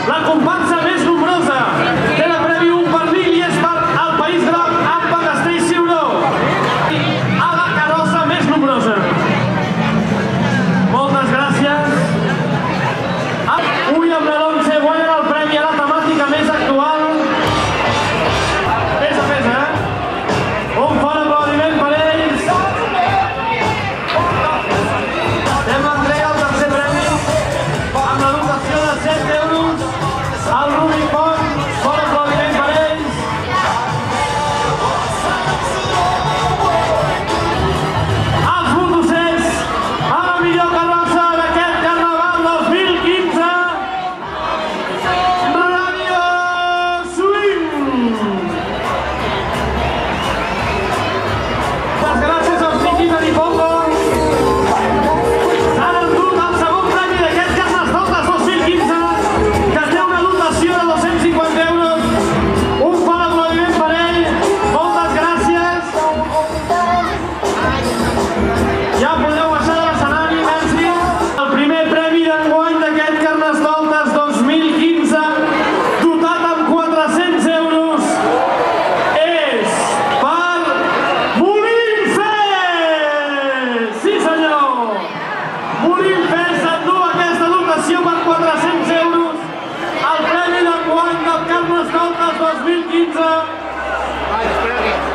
La comparsa més nombrosa té el premi un pernil i és per al País Groc amb Ballester i Ciuró. A la carrossa més nombrosa. Moltes gràcies. Ull amb l'Alonso guanyen el premi a la temàtica més actual. Pesa, pesa, Un fort aplaudiment per ells. Fem l'entrega al tercer premi amb la dotació de 7 euros al Rubik Pont. Fort aplaudiment per ells. Els Mondossers a la millor carrossa d'aquest Carnaval 2015. Radio Swing. Les gràcies als Niquita Nipongo. S'han endut el segon premi d'aquest Carnestoltes 2015, que té una dotació de 250 euros. Un fort aplaudiment per ell. Moltes gràcies. Ja podeu baixar de l'escenari, merci. El primer premi d'enguany d'aquest Carnestoltes 2015, dotat amb 400 euros, és per Molinfes! Sí senyor! Molinfes s'endú aquesta dotació per 400 euros, el premi d'enguany del Carnestoltes 2015.